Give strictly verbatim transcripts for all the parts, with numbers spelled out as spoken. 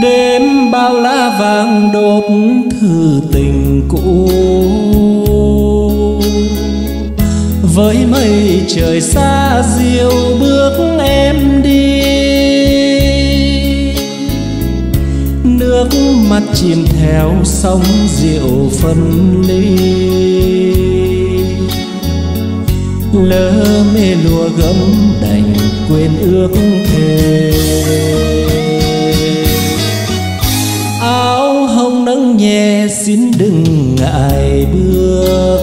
Đêm bao lá vàng đốt thư tình cũ, với mây trời xa diệu bước em đi. Nước mắt chìm theo sóng rượu phân ly, lỡ mê lùa gấm đành quên ước thề. Áo hồng nắng nhẹ xin đừng ngại bước,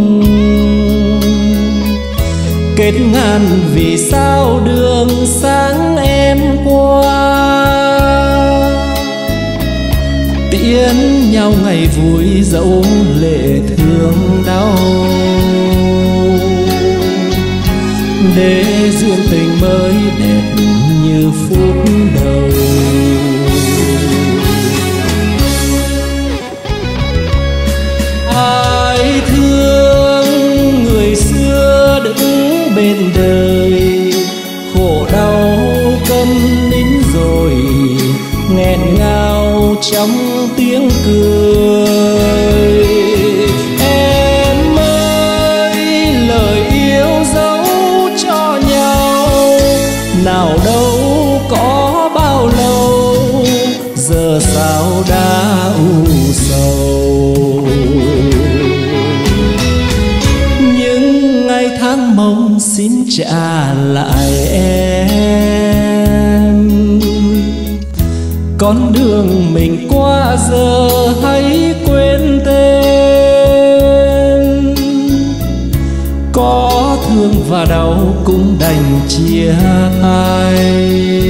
kết ngàn vì sao đường sáng em qua. Tiễn nhau ngày vui dẫu lệ thương đau, để duyên tình mới đẹp như phút đầu. Ai thương người xưa đứng bên đời, khổ đau câm nín rồi nghẹn ngào trong tiếng cười. Em ơi lời yêu dấu cho nhau, nào đâu có bao lâu, giờ sao đã u sầu. Những ngày tháng mong xin trả lại em, con đường mình qua giờ hãy quên tên. Có thương và đau cũng đành chia tay,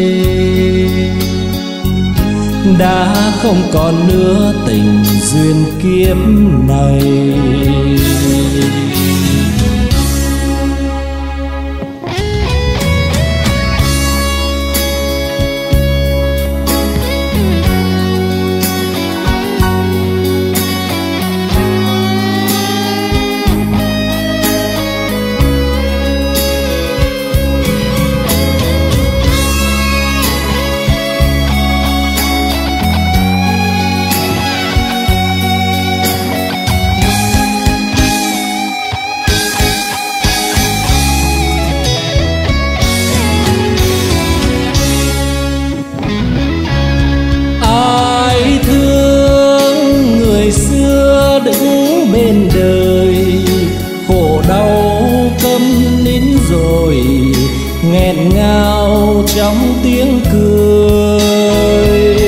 đã không còn nữa tình duyên kiếp này. Đứng bên đời khổ đau câm nín rồi nghẹn ngào trong tiếng cười.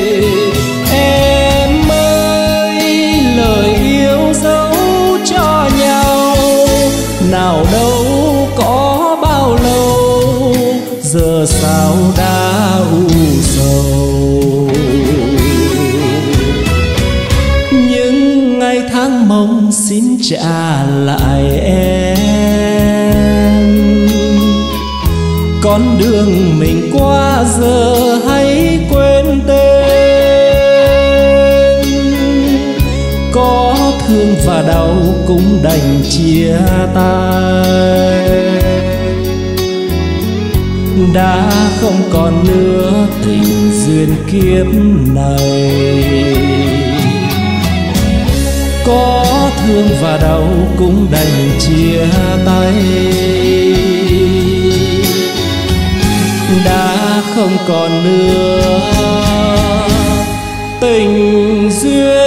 Em ơi lời yêu dấu cho nhau, nào đâu có bao lâu, giờ sao đã u sầu. Ngày tháng mong xin trả lại em, con đường mình qua giờ hãy quên tên. Có thương và đau cũng đành chia tay, đã không còn nữa tình duyên kiếp này. Có thương và đau cũng đành chia tay, đã không còn nữa tình duyên